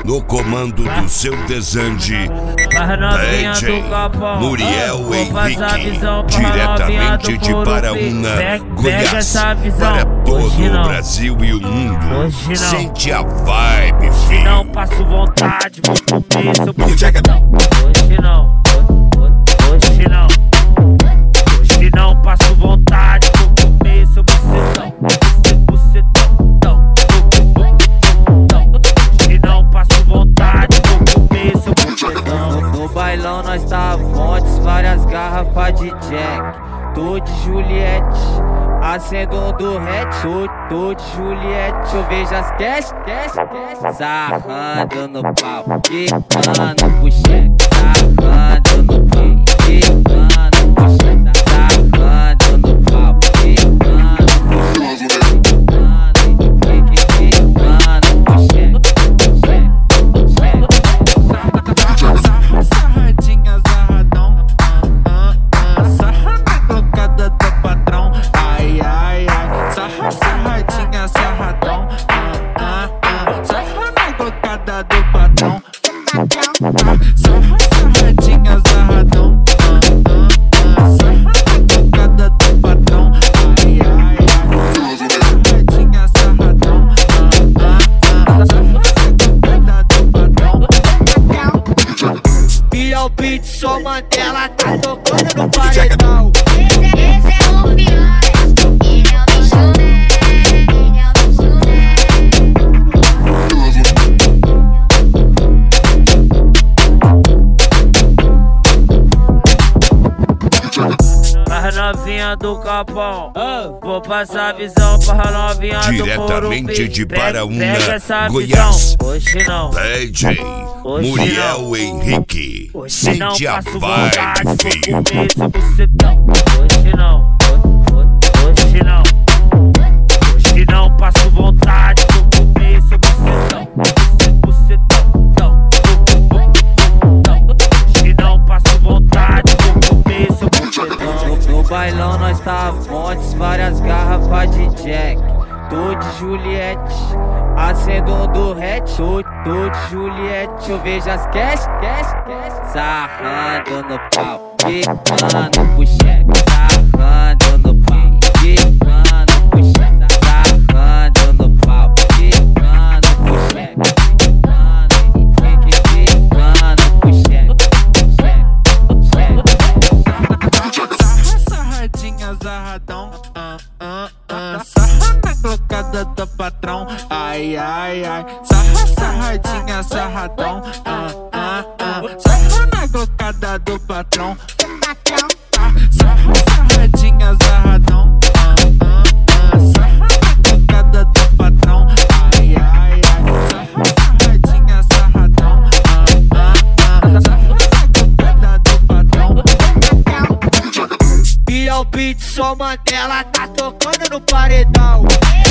no comando do seu desande, DJ Muriel Henrique, diretamente de Paraúna, Goiás, para todo o Brasil e o mundo. Sente a vibe, filho. Não passo vontade, vou comer seu bucetão. Hoje não, hoje não. Hoje não passo vontade, vou comer seu bucetão. Hoje não passo vontade, vou comer seu bucetão. No bailão nós tá fontes, várias garrafas de Jack. Tô de Juliette, acendo um do hatch. Tô de Juliette, eu vejo as cash. Sarrando no pau, quicando pro cheque. Sarrando no pau, quicando pro cheque. Sarrando no pau, quicando pro cheque. Quicando pro cheque. Sarradinha, sarradão. Sarra na glocada do patrão. Ai, ai, ai. Sarradinha, sarradão. Sarra na glocada do patrão. Sarradinha, sarradão. Sarra na glocada do patrão. Ai, ai, ai. Sarradinha, sarradão. Sarra na glocada do patrão. E ao beat só Mandela tá tocando no paredão. Esse é o pior, ele é o bicho, né? Ele é o bicho, né? Pra novinha do Capão, vou passar a visão pra novinha do Diretamente Morumbi. de Paraúna, Pega essa Goiás. visão. Hoje não, DJ Hoje Muriel não. Henrique, hoje não sente a passo vontade, vibe, vou filho. comer seu bucetão. Hoje não, hoje não. Hoje não passo vontade, vou comer seu bucetão. Bucetão. Hoje não passo vontade, vou comer seu bucetão. No bailão nós tá fontes, várias garrafas de Jack. Tô de Juliette, acendo um do hatch. Tô de Juliette, eu vejo as cash. Sarrando no pau, quicando pro cheque. Sarrando no pau, quicando pro cheque. Sarrando no pau, quicando pro cheque. Quicando pro cheque. Sarradinha, sarradão. Sarra na glocada do patrão. Ai, ai, ai. Sarradinha, sarradão. Sarra na glocada do patrão. Sarradinha, sarradão. Sarra na glocada do patrão. Ai, ai, ai. Sarradinha, sarradão. Sarra na glocada do patrão. E ao beat só Mandela tá tocando no paredão.